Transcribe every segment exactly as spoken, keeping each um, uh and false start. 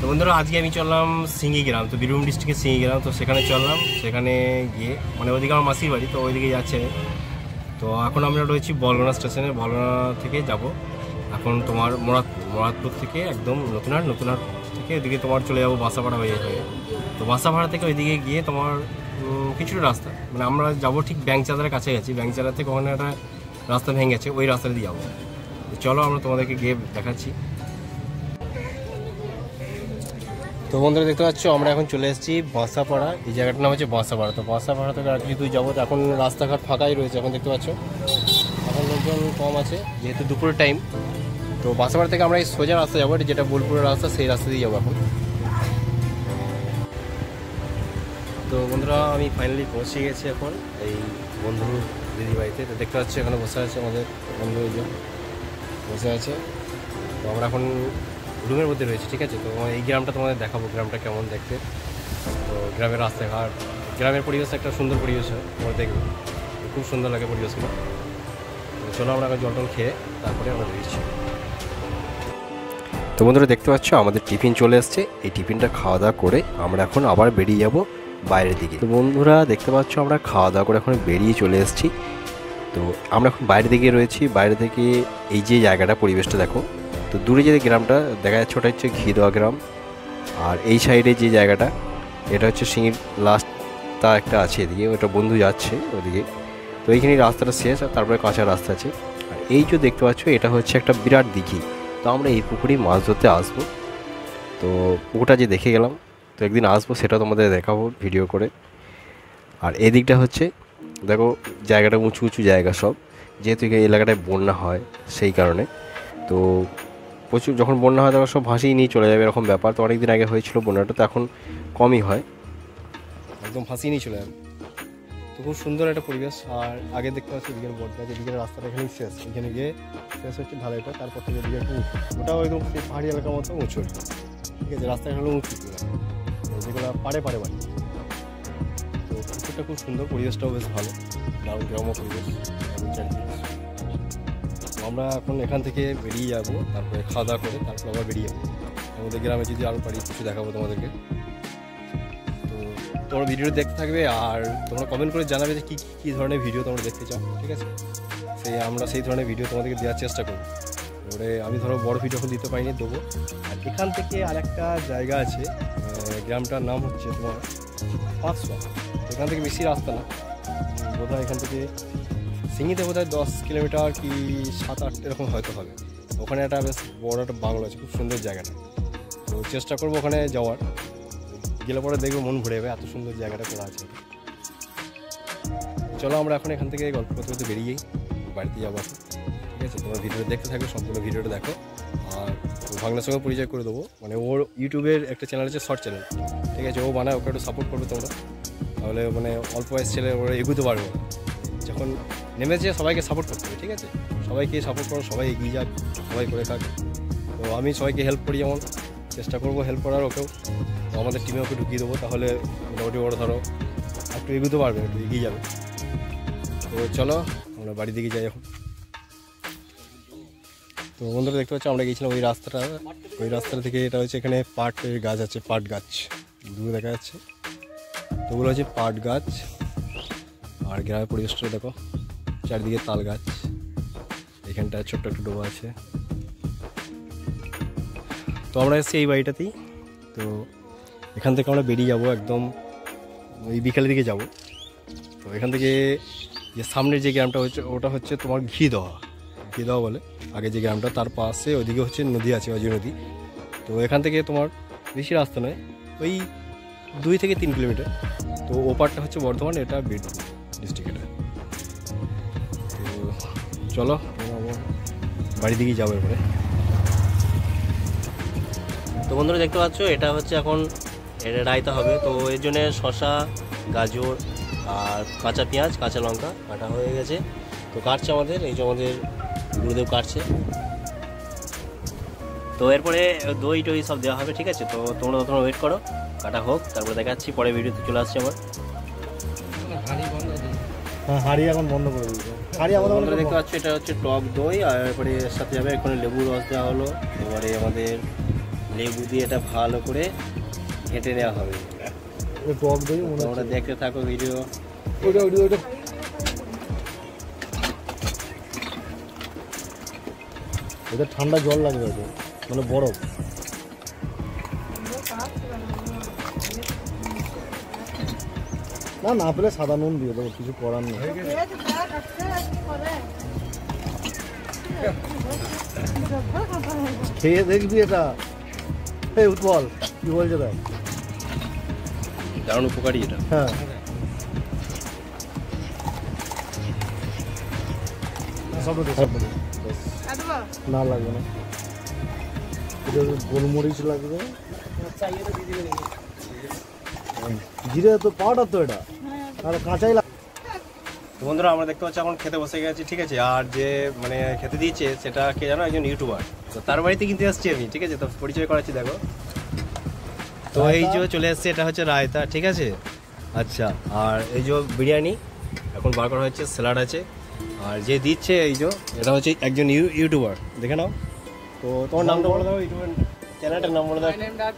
তো বন্ধুরা আজকে আমি চললাম সিঙ্গি গ্রাম, তো বীরভূম ডিস্ট্রিক্টের সিঙ্গি গ্রাম। তো সেখানে চললাম, সেখানে গিয়ে মানে ওইদিকে আমার মাসির বাড়ি, তো ওইদিকে যাচ্ছে। তো এখন আমরা রয়েছি বলগোনা স্টেশনে। বলগোনা থেকে যাব এখন তোমার মোরাদপুর, মোরাদপুর থেকে একদম নতুনহাট, নতুনহাট থেকে ওইদিকে তোমার চলে যাবো বাসাপাড়া হয়ে হয়ে। তো বাসাপাড়া থেকে ওইদিকে গিয়ে তোমার কিছুটা রাস্তা, মানে আমরা যাবো ঠিক ব্যাংকচাঁদার কাছে গেছি, ব্যাংকচাঁদা থেকে ওখানে একটা রাস্তা ভেঙে গেছে, ওই রাস্তা দিয়ে যাবো। চলো আমরা তোমাদেরকে গিয়ে দেখাচ্ছি। তো বন্ধুরা দেখতে পাচ্ছ আমরা এখন চলে এসেছি বাসাপাড়া। এই জায়গাটার নাম হচ্ছে বাসাপাড়া। তো বাসাপাড়া থেকে আর কিছু দূর যাবো। এখন রাস্তাঘাট ফাঁকাই রয়েছে, এখন দেখতে পাচ্ছ এখন লোকজন কম আছে যেহেতু দুপুরের টাইম। তো বাসাপাড়া থেকে আমরা এই সোজা রাস্তা যাবো, যেটা বোলপুরের রাস্তা, সেই রাস্তা দিয়ে যাবো এখন। তো বন্ধুরা আমি ফাইনালি পৌঁছে গেছি এখন এই বন্ধু দিদি বাড়িতে। তো দেখতে পাচ্ছি এখানে বসে আছে আমাদের বন্ধু, এই যে বসে আছে। তো আমরা এখন রুমের মধ্যে রয়েছে, ঠিক আছে। তো এই গ্রামটা তোমাদের দেখাবো, গ্রামটা কেমন দেখতে। তো গ্রামের রাস্তাঘাট, গ্রামের পরিবেশ একটা সুন্দর পরিবেশ হয়, তোমরা দেখবে খুব সুন্দর লাগে পরিবেশগুলো। তো চলো আমরা জল টল খেয়ে তারপরে আমরা বেরিয়েছি। তো বন্ধুরা দেখতে পাচ্ছ আমাদের টিফিন চলে এসছে। এই টিফিনটা খাওয়া দাওয়া করে আমরা এখন আবার বেরিয়ে যাব বাইরের দিকে। তো বন্ধুরা দেখতে পাচ্ছ আমরা খাওয়া দাওয়া করে এখন বেরিয়ে চলে এসেছি। তো আমরা এখন বাইরের দিকে রয়েছি। বাইরে থেকে এই যে জায়গাটা, পরিবেশটা দেখো। তো দূরে যে গ্রামটা দেখা যাচ্ছে ওটা হচ্ছে ঘিদোয়া গ্রাম, আর এই সাইডে যে জায়গাটা এটা হচ্ছে সিঙ্গির লাস্টটা একটা আছে এদিকে, ওটা বন্ধু যাচ্ছে ওদিকে। তো এইখানে রাস্তাটা শেষ, আর তারপরে কাঁচা রাস্তা আছে। আর এই যে দেখতে পাচ্ছ এটা হচ্ছে একটা বিরাট দিঘি। তো আমরা এই পুকুরেই মাছ ধরতে আসবো। তো পুকুরটা যে দেখে গেলাম, তো একদিন আসবো, সেটা তোমাদের দেখাবো ভিডিও করে। আর এই দিকটা হচ্ছে দেখো জায়গাটা উঁচু উঁচু জায়গা সব, যেহেতু এই এলাকাটায় বন্যা হয় সেই কারণে। তো প্রচুর যখন বন্যা হয় তখন সব ভাসিয়ে নিয়ে চলে যাবে, এরকম ব্যাপার। তো অনেক দিন আগে হয়েছিল বন্যাটা, তো এখন কমই হয়, একদম ভাসিয়ে নিয়ে চলে যাবে। তো খুব সুন্দর একটা পরিবেশ। আর আগে দেখতে পাচ্ছি এদিকের বট গাছ, এদিকের রাস্তাটা এখানেই শেষ, এখানে গিয়ে শেষ হচ্ছে ঢালাইটা, তারপর থেকে এদিকে একটু উঁচু, ওটাও একদম সেই পাহাড়ি এলাকার মতো উঁচু, ঠিক আছে। রাস্তাটা হলো উঁচু, যেগুলো পাড়ে পাড়ে বাড়ি। তো পুকুরটা খুব সুন্দর, পরিবেশটাও বেশ ভালো, দারুণ গ্রাম্য পরিবেশ চারিদিকে। আমরা এখন এখান থেকে বেরিয়ে যাবো, তারপরে খাওয়া দাওয়া করে তারপর আবার বেরিয়ে যাবো আমাদের গ্রামে, যদি আরও পারি কিছু দেখাবো তোমাদেরকে। তো তোমরা ভিডিওটা দেখতে থাকবে, আর তোমরা কমেন্ট করে জানাবে যে কী কী ধরনের ভিডিও তোমরা দেখতে চাও, ঠিক আছে। সেই আমরা সেই ধরনের ভিডিও তোমাদেরকে দেওয়ার চেষ্টা করবো। এবারে আমি ধরো বড় ভিডিও এখন দিতে পারিনি, দেবো। আর এখান থেকে আরেকটা জায়গা আছে, গ্রামটার নাম হচ্ছে তোমার পাঁচশো। এখান থেকে বেশি রাস্তা না, বোধহয় এখান থেকে সিঙ্গিতে বোধহয় দশ কিলোমিটার কি সাত আট এরকম হয়তো হবে। ওখানে একটা বেশ বড় একটা বাংলো আছে, খুব সুন্দর জায়গাটা। তো চেষ্টা করবো ওখানে যাওয়ার, গেলে পরে দেখবো মন ভরে যাবে, এত সুন্দর জায়গাটা করা আছে। চলো আমরা এখন এখান থেকে গল্প করতে করতে বেরিয়েই বাড়িতে যাবো এখন, ঠিক আছে। তোমার ভিডিওটা দেখতে থাকবে, সম্পূর্ণ ভিডিওটা দেখো। আর ভাগনার সঙ্গে পরিচয় করে দেবো, মানে ওর ইউটিউবের একটা চ্যানেল আছে, শর্ট চ্যানেল, ঠিক আছে। ও বানায়, ওকে একটু সাপোর্ট করবে তোমরা, তাহলে মানে অল্প বয়স ছেলে ওরা এগোতে পারবে। যখন নেমেছে সবাইকে সাপোর্ট করতে হবে, ঠিক আছে। সবাইকে সাপোর্ট করো, সবাই এগিয়ে যাক, সবাই করে থাক। তো আমি সবাইকে হেল্প করি, যেমন চেষ্টা করবো হেল্প করার ওকেও। তো আমাদের টিমে ওকে ঢুকিয়ে দেবো, তাহলে মোটামুটি ওরা ধরো একটু এগোতে পারবে, একটু এগিয়ে যাবে। তো চলো আমরা বাড়ির দিকে যাই এখন। তো বন্ধুরা দেখতে পাচ্ছি আমরা গিয়েছিলাম ওই রাস্তাটা, ওই রাস্তাটা থেকে এটা হচ্ছে এখানে পাটের গাছ আছে, পাট গাছ দূরে দেখা যাচ্ছে। তো ওগুলো হচ্ছে পাট গাছ। আর গ্রামের পরিবেশটা দেখো, চারিদিকে তাল গাছ, এখানটা ছোট্ট একটু ডোবা আছে। তো আমরা এসেছি এই বাড়িটাতেই। তো এখান থেকে আমরা বেরিয়ে যাব একদম ওই বিকালের দিকে যাব। তো এখান থেকে যে সামনের যে গ্রামটা হচ্ছে ওটা হচ্ছে তোমার ঘিদোয়া, ঘিদোয়া বলে আগে যে গ্রামটা, তার পাশে ওইদিকে হচ্ছে নদী আছে, অজয় নদী। তো এখান থেকে তোমার বেশি রাস্তা নয়, ওই দুই থেকে তিন কিলোমিটার। তো ওপারটা হচ্ছে বর্ধমান, এটা বীরভূম ডিস্ট্রিক্ট। এটা তো চলো বাড়ির দিকেই যাবো এরপরে। তো বন্ধুরা দেখতে পাচ্ছ এটা হচ্ছে এখন এটা রায়তা হবে। তো এর জন্যে শসা, গাজর আর কাঁচা পেঁয়াজ, কাঁচা লঙ্কা কাটা হয়ে গেছে। তো কাটছে আমাদের, এই যে আমাদের গুরুদেব কাটছে। তো এরপরে দই টই সব দেওয়া হবে, ঠিক আছে। তো তোমরা তোমরা ওয়েট করো, কাটা হোক, তারপরে দেখাচ্ছি পরে ভিডিওতে চলে আসছে আমার। হ্যাঁ, হাঁড়ি এখন বন্ধ করে দিয়েছে। হাঁড়ি আমাদের দেখতে পাচ্ছ এটা হচ্ছে টক দই, আর এরপরে এর সাথে যাবে এখানে লেবুর রস দেওয়া হলো। এবারে আমাদের লেবু দিয়ে এটা ভালো করে ঘেঁটে নেওয়া হবে। টক দই মনে তোমরা দেখতে থাকো ভিডিও। ওইটা ওইটা ওইটা এটা ঠান্ডা জল লাগবে, এটা মানে বরফ। না না পেলে সাদা নুন দিয়ে দেবো, কিছু করার নেই। খেয়ে দেখবি এটা। এই উৎপল কি বলছে দেখ, দারুণ উপকারী এটা। হ্যাঁ না লাগবে না, এটা গোলমরিচ লাগবে, জিরে তো পাউডার তো এটা, আর কাঁচাই লাগবে। তো বন্ধুরা আমরা দেখতে পাচ্ছি এখন খেতে বসে গেছি, ঠিক আছে। আর যে মানে খেতে দিয়েছে সেটা কে জানো, একজন ইউটিউবার। তো তার বাড়িতে কিন্তু আসছি আমি, ঠিক আছে। তো পরিচয় করাচ্ছি দেখো। তো এই যে চলে আসছে, এটা হচ্ছে রায়তা, ঠিক আছে। আচ্ছা, আর এই যে বিরিয়ানি এখন বার করা হচ্ছে, স্যালাড আছে। আর যে দিচ্ছে এই যে এটা হচ্ছে একজন ইউটিউবার, দেখে নাও। তো তোমার নামটা বলে দাও, ইউটিউবার চ্যানেলটার নাম বলে দাও।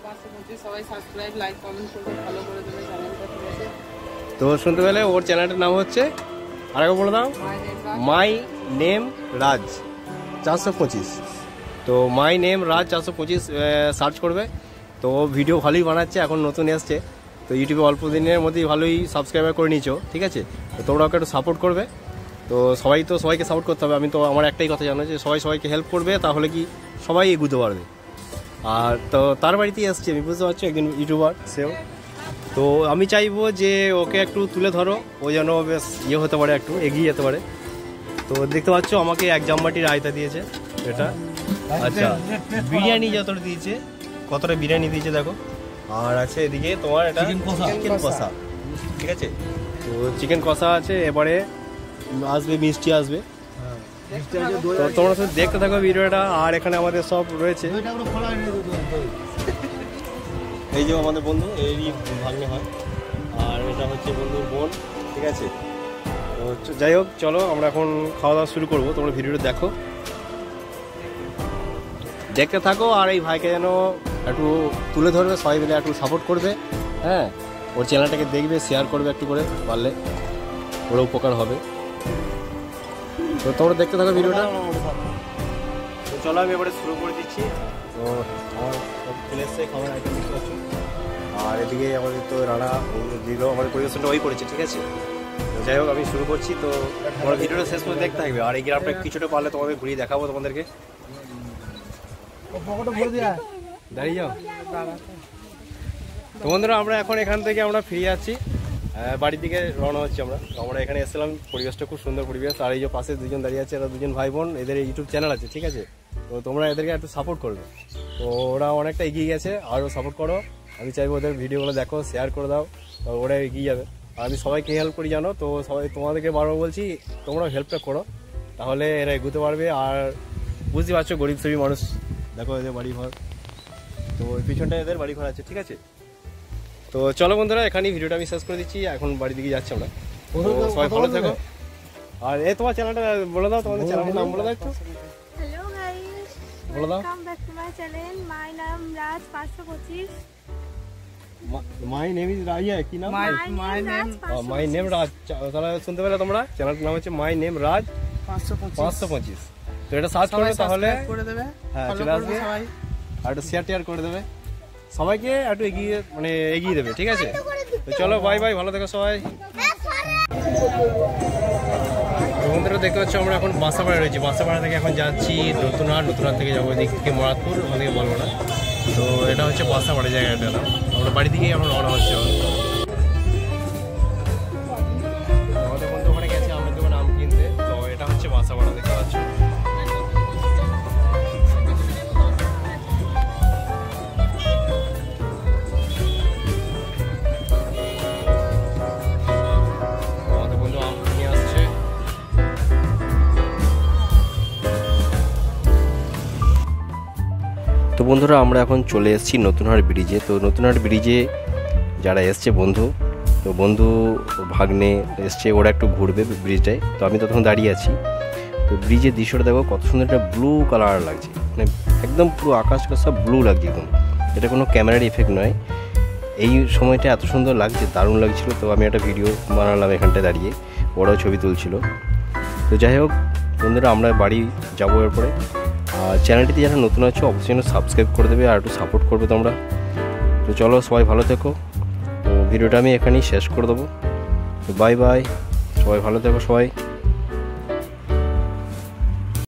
তো শুনতে পেলে ওর চ্যানেলটার নাম হচ্ছে, আরেকবার বলে দাও, মাই নেম রাজ চারশো পঁচিশ। তো মাই নেম রাজ চারশো পঁচিশ সার্চ করবে। তো ভিডিও ভালোই বানাচ্ছে, এখন নতুন এসছে। তো ইউটিউবে অল্প দিনের মধ্যেই ভালোই সাবস্ক্রাইবার করে নিয়েছো, ঠিক আছে। তো তোমরা ওকে একটু সাপোর্ট করবে। তো সবাই তো সবাইকে সাপোর্ট করতে হবে। আমি তো আমার একটাই কথা জানো, যে সবাই সবাইকে হেল্প করবে, তাহলে কি সবাই এগোতে পারবে। আর তো তার বাড়িতেই আসছি আমি, বুঝতে পারছি একজন ইউটিউবার সেও। তো আমি চাইবো যে ওকে একটু তুলে ধরো, ও যেন বেশ ইয়ে হতে পারে, একটু এগিয়ে যেতে পারে। তো দেখতে পাচ্ছ আমাকে এক জামবাটি রায়তা দিয়েছে এটা। আচ্ছা, বিরিয়ানি যতটা দিয়েছে, কতটা বিরিয়ানি দিয়েছে দেখো। আর আছে এদিকে তোমার এটা চিকেন কষা, ঠিক আছে। তো চিকেন কষা আছে, এবারে আসবে মিষ্টি আসবে। তো তোমরা শুধু দেখতে থাকো ভিডিওটা। আর এখানে আমাদের সব রয়েছে, এই যে আমাদের বন্ধু, এরই ভাগ্নে হয়। আর এটা হচ্ছে বন্ধুর বোন, ঠিক আছে। তো যাই হোক, চলো আমরা এখন খাওয়া দাওয়া শুরু করবো। তোমরা ভিডিওটা দেখো, দেখতে থাকো। আর এই ভাইকে যেন একটু তুলে ধরবে, সবাই মিলে একটু সাপোর্ট করবে, হ্যাঁ। ওর চ্যানেলটাকে দেখবে, শেয়ার করবে একটু করে, পারলে ওর উপকার হবে। তো তোমরা দেখতে থাকো ভিডিওটা। তো চলো আমি এবারে শুরু করে দিচ্ছি। তো আমার সব চলে এসছে খাবার আইটেম দেখতে পাচ্ছ। আর এদিকে আমাদের তো রানা দিল, আমাদের পরিবেশনটা ওই করেছে, ঠিক আছে। তো যাই হোক আমি শুরু করছি। তো তোমরা ভিডিওটা শেষ করে দেখতে থাকবে। আর এই গ্রামটা কিছুটা পারলে তোমাদের ঘুরিয়ে দেখাবো তোমাদেরকে। দাঁড়িয়ে যাও। তো বন্ধুরা আমরা এখন এখান থেকে আমরা ফিরে যাচ্ছি, বাড়ির দিকে রওনা হচ্ছে আমরা। আমরা এখানে এসেছিলাম, পরিবেশটা খুব সুন্দর পরিবেশ। আর এই যে পাশে দুজন দাঁড়িয়ে আছে, এরা দুজন ভাই বোন, এদের ইউটিউব চ্যানেল আছে, ঠিক আছে। তো তোমরা এদেরকে একটু সাপোর্ট করবে। তো ওরা অনেকটা এগিয়ে গেছে, আরও সাপোর্ট করো। আমি চাইবো ওদের ভিডিওগুলো দেখো, শেয়ার করে দাও, ওরা এগিয়ে যাবে। আর আমি সবাইকে হেল্প করি জানো, তো সবাই তোমাদেরকে বারবার বলছি তোমরা হেল্পটা করো, তাহলে এরা এগোতে পারবে। আর বুঝতে পারছো গরিব শ্রেণীর মানুষ, দেখো এদের বাড়ি ঘর, তো ওই পিছনটা এদের বাড়ি ঘর আছে, ঠিক আছে। তো চলো বন্ধুরা, এখানেই ভিডিওটা আমি শেষ করে দিচ্ছি। এখন বাড়ির দিকে যাচ্ছি আমরা। সবাই ভালো থেকো। আর এই তোমার চ্যানেলটা বলে দাও, তোমাদের চ্যানেলের নাম বলে দাও একটু। হ্যালো গাইস, বলে দাও। Welcome back to my channel, my নাম রাজ পাঁচশো পঁচিশ। মাই নেম ইজ রাইয়া, কি নাম? My name my name Raj. তাহলে শুনতে পেলে তোমরা, চ্যানেলটার নাম হচ্ছে মাই নেম রাজ পাঁচশো পঁচিশ। তো এটা সার্চ করবে, তাহলে হ্যাঁ চলে আসবে। আর একটু শেয়ার টেয়ার করে দেবে, সবাইকে একটু এগিয়ে মানে এগিয়ে দেবে, ঠিক আছে। তো চলো বাই বাই, ভালো থেকো সবাই। বন্ধুরা দেখতে পাচ্ছ আমরা এখন বাসাপাড়া রয়েছি। বাসাপাড়া থেকে এখন যাচ্ছি নতুনহাট, নতুনহাট থেকে যাবো এদিক থেকে মরাদপুর, ওদিকে বলবো না। তো এটা হচ্ছে বাসাপাড়া জায়গাটা না, আমরা বাড়ি থেকেই এখন রওনা হচ্ছে। আমাদের বন্ধু ওখানে গেছে আমাদের দোকানে আম কিনতে। তো এটা হচ্ছে বাসাপাড়া, দেখতে পাচ্ছ। তো বন্ধুরা আমরা এখন চলে এসেছি নতুনহাট ব্রিজে। তো নতুনহাট ব্রিজে যারা এসছে বন্ধু, তো বন্ধু ভাগ্নে এসছে, ওরা একটু ঘুরবে ব্রিজটায়। তো আমি তখন দাঁড়িয়ে আছি। তো ব্রিজের দৃশ্যটা দেখো কত সুন্দর, একটা ব্লু কালার লাগছে, মানে একদম পুরো আকাশটা সব ব্লু লাগছে একদম, এটা কোনো ক্যামেরার ইফেক্ট নয়। এই সময়টা এত সুন্দর লাগছে, দারুণ লাগছিল। তো আমি একটা ভিডিও বানালাম এখানটায় দাঁড়িয়ে, ওরাও ছবি তুলছিল। তো যাই হোক বন্ধুরা, আমরা বাড়ি যাবো এরপরে। আর চ্যানেলটিতে যারা নতুন আছো অবশ্যই সাবস্ক্রাইব করে দেবে আর একটু সাপোর্ট করবে তোমরা। তো চলো সবাই ভালো থেকো। তো ভিডিওটা আমি এখানেই শেষ করে দেবো। তো বাই বাই, সবাই ভালো থেকো সবাই।